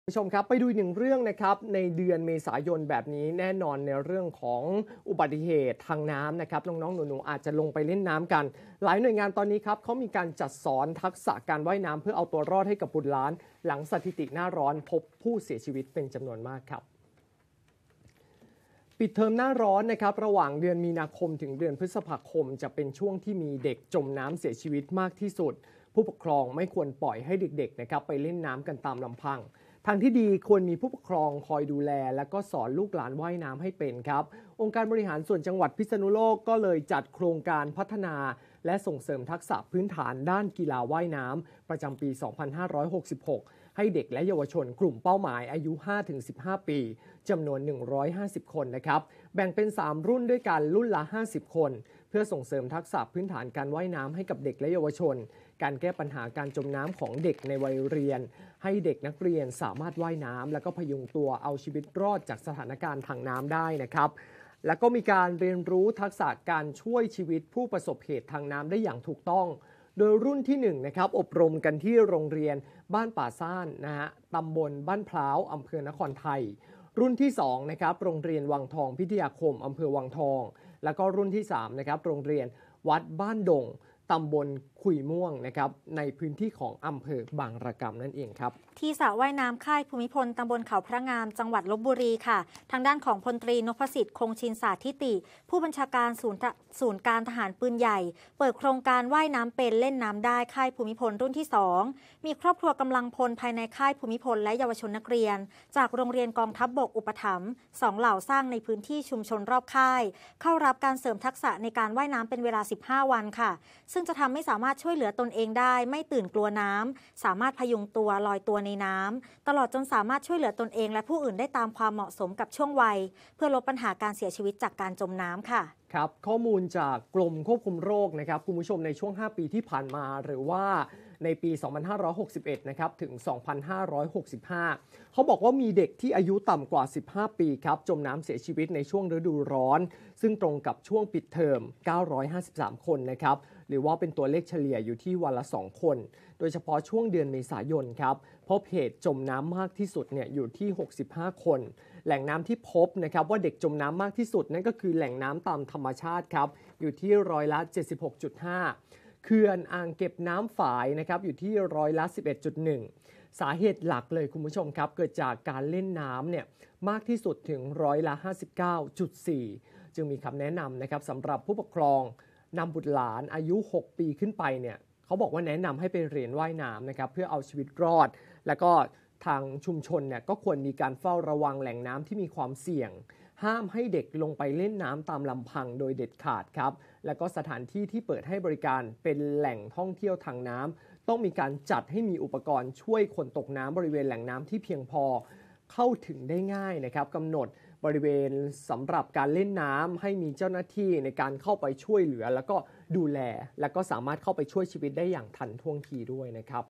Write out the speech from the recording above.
ผู้ชมครับไปดูอีกหนึ่งเรื่องนะครับในเดือนเมษายนแบบนี้แน่นอนในเรื่องของอุบัติเหตุทางน้ำนะครับน้องๆหนูๆอาจจะลงไปเล่นน้ำกันหลายหน่วยงานตอนนี้ครับเขามีการจัดสอนทักษะการว่ายน้ำเพื่อเอาตัวรอดให้กับบุตรหลานหลังสถิติหน้าร้อนพบผู้เสียชีวิตเป็นจำนวนมากครับปิดเทอมหน้าร้อนนะครับระหว่างเดือนมีนาคมถึงเดือนพฤษภาคมจะเป็นช่วงที่มีเด็กจมน้ำเสียชีวิตมากที่สุดผู้ปกครองไม่ควรปล่อยให้เด็กๆนะครับไปเล่นน้ำกันตามลำพังทางที่ดีควรมีผู้ปกครองคอยดูแลและก็สอนลูกหลานว่ายน้ำให้เป็นครับองค์การบริหารส่วนจังหวัดพิษณุโลกก็เลยจัดโครงการพัฒนาและส่งเสริมทักษะพื้นฐานด้านกีฬาว่ายน้ำประจำปี 2566 ให้เด็กและเยาวชนกลุ่มเป้าหมายอายุ 5-15 ปีจำนวน 150 คนนะครับแบ่งเป็น 3 รุ่นด้วยกันรุ่นละ 50 คนเพื่อส่งเสริมทักษะพื้นฐานการว่ายน้ำให้กับเด็กและเยาวชนการแก้ปัญหาการจมน้ำของเด็กในวัยเรียนให้เด็กนักเรียนสามารถว่ายน้ำและก็พยุงตัวเอาชีวิตรอดจากสถานการณ์ทางน้ำได้นะครับแล้วก็มีการเรียนรู้ทักษะการช่วยชีวิตผู้ประสบเหตุทางน้ำได้อย่างถูกต้องโดยรุ่นที่1นะครับอบรมกันที่โรงเรียนบ้านป่าซ่านนะฮะตำบลบ้านพร้าวอำเภอนครไทยรุ่นที่2นะครับโรงเรียนวังทองพิทยาคมอำเภอวังทองแล้วก็รุ่นที่3นะครับโรงเรียนวัดบ้านดงตำบลขุยม่วงนะครับในพื้นที่ของอำเภอบางระกำนั่นเองครับที่สระว่ายน้ำค่ายภูมิพลตำบลเขาพระงามจังหวัดลบบุรีค่ะทางด้านของพลตรีนพสิทธิ์คงชินสาธิติผู้บัญชาการศูนย์การทหารปืนใหญ่เปิดโครงการว่ายน้ำเป็นเล่นน้ำได้ค่ายภูมิพลรุ่นที่2มีครอบครัวกำลังพลภายในค่ายภูมิพลและเยาวชนนักเรียนจากโรงเรียนกองทัพบกอุปถัมภ์2เหล่าสร้างในพื้นที่ชุมชนรอบค่ายเข้ารับการเสริมทักษะในการว่ายน้ำเป็นเวลา15 วันค่ะซึ่งจะทำให้สามารถช่วยเหลือตนเองได้ไม่ตื่นกลัวน้ำสามารถพยุงตัวลอยตัวในน้ำตลอดจนสามารถช่วยเหลือตนเองและผู้อื่นได้ตามความเหมาะสมกับช่วงวัยเพื่อลดปัญหาการเสียชีวิตจากการจมน้ำค่ะครับข้อมูลจากกรมควบคุมโรคนะครับคุณผู้ชมในช่วง5ปีที่ผ่านมาหรือว่าในปี 2561 นะครับถึง 2565 เขาบอกว่ามีเด็กที่อายุต่ำกว่า 15 ปีครับจมน้ำเสียชีวิตในช่วงฤดูร้อนซึ่งตรงกับช่วงปิดเทอม 953 คนนะครับหรือว่าเป็นตัวเลขเฉลี่ยอยู่ที่วันละ 2 คน โดยเฉพาะช่วงเดือนเมษายนครับพบเหตุจมน้ำมากที่สุดเนี่ยอยู่ที่ 65 คน แหล่งน้ำที่พบนะครับว่าเด็กจมน้ำมากที่สุดนั่นก็คือแหล่งน้ำตามธรรมชาติครับอยู่ที่ร้อยละ 76.5 เขื่อนอ่างเก็บน้ำฝายนะครับอยู่ที่ร้อยละ 11.1 สาเหตุหลักเลยคุณผู้ชมครับเกิดจากการเล่นน้ำเนี่ยมากที่สุดถึงร้อยละ 59.4 จึงมีคำแนะนำนะครับสำหรับผู้ปกครองนำบุตรหลานอายุ 6 ปีขึ้นไปเนี่ยเขาบอกว่าแนะนำให้ไปเรียนว่ายน้ำนะครับเพื่อเอาชีวิตรอดแล้วก็ทางชุมชนเนี่ยก็ควรมีการเฝ้าระวังแหล่งน้ำที่มีความเสี่ยงห้ามให้เด็กลงไปเล่นน้ำตามลำพังโดยเด็ดขาดครับและก็สถานที่ที่เปิดให้บริการเป็นแหล่งท่องเที่ยวทางน้ำต้องมีการจัดให้มีอุปกรณ์ช่วยคนตกน้ำบริเวณแหล่งน้ำที่เพียงพอเข้าถึงได้ง่ายนะครับกำหนดบริเวณสำหรับการเล่นน้ำให้มีเจ้าหน้าที่ในการเข้าไปช่วยเหลือแล้วก็ดูแลและก็สามารถเข้าไปช่วยชีวิตได้อย่างทันท่วงทีด้วยนะครับ